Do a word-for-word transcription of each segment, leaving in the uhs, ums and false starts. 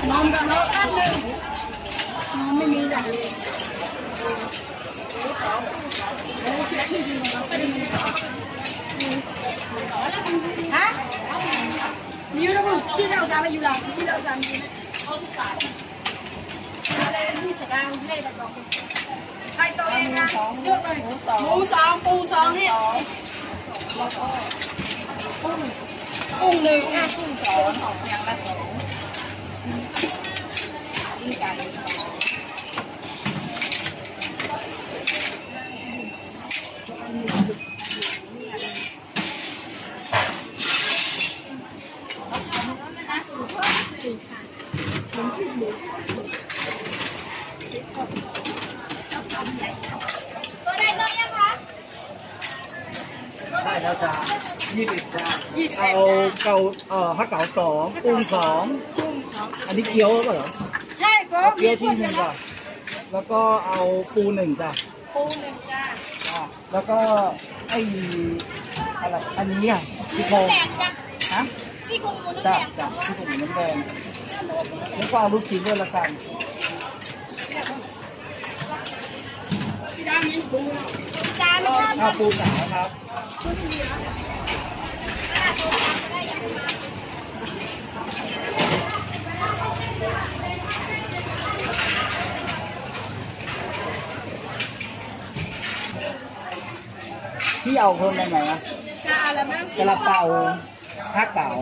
นมกับเราอันหนึ่งนมไม่มีจ้ะฮะnhiều đâu không? Chia đâu ra bao nhiêu lần? Chia đâu ra bao nhiêu? Lên đi sẽ ăn đây là còn hai tôi ăn trước đây. Mũ son, pu son hết. Cung lường ha, cung son học nhặt là cổ. Đi cày. ได้แล้วจ้ายี่สิบจ้าเอาเกาเอ่อฮักเก๋าสองกุ้งสองอันนี้เกี๊ยวหรือเปล่าใช่ก็เกี๊ยวที่หนึ่งจ้ะแล้วก็เอาปูหนึ่งจ้ะปูหนึ่งจ้าแล้วก็ไอ้อะไรอันนี้อ่ะซี่โครงฮะซี่โครงหมูน้ำแดแดงจ้ะซี่โครงหมูน้ำแดงแล้วก็เอาลูกชิ้นด้วยละกันพี่ดามีปูจานไม่ได้เอาปูหนาครับที่เอาเพิ่มได้ไหมอ่ะจะอะไรบ้างกระเป๋าฮักเก๋า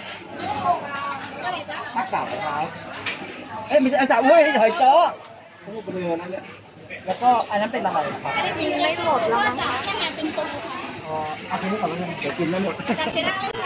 ฮักเก๋าครับเอ้ยไม่ใช่อาจารย์เว้ยนี่หอยจ้อทั้งหมดเป็นเรือนั่นเนี่ยแล้วก็อันนั้นเป็นอะไรครับอันนี้กินไม่หมดแล้วมั้งแค่เป็นปูอ๋อเอาทีนี้ก่อนแล้วกันเดี๋ยวกินไม่หมด